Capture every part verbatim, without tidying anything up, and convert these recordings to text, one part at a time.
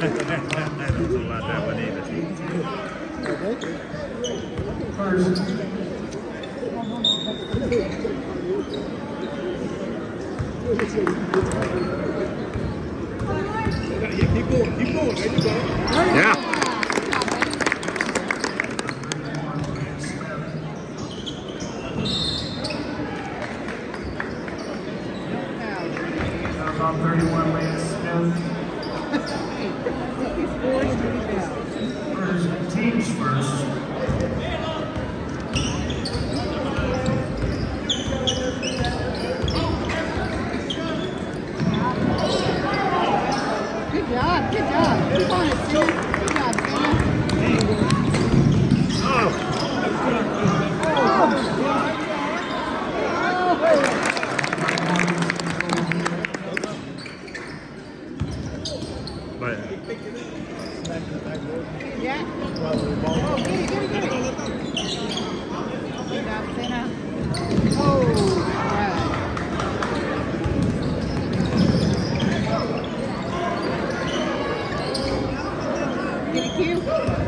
don't know about that one either. First. Yeah, keep going, keep going. There you go. Yeah. Top thirty-one, Lance Smith. First, teams first. Good job, good job. Keep on it, Sue. Good job, Santa. Oh. But Yeah. Oh, get it, get it, get it. Good job, Santa. Oh, all right. Get a cue.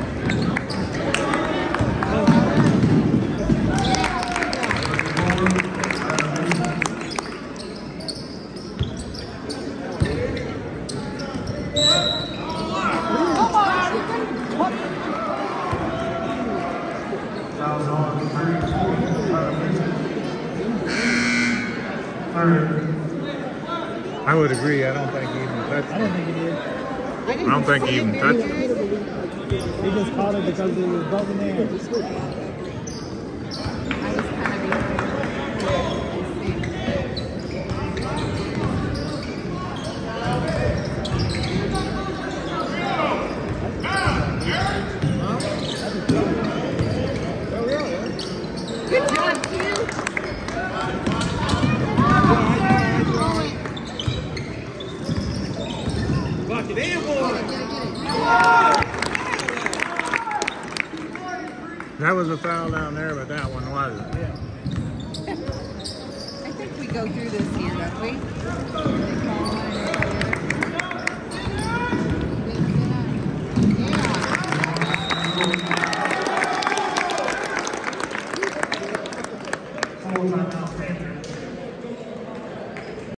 I would agree. I don't think he even touched I don't it. think he did. I didn't I don't think see he it, even maybe touched he it. did. He just caught it because it was above the man. I was kind of Good job, Q. Lock it in, boy. That was a foul down there, but that one wasn't. Yeah. I think we go through this here, don't we?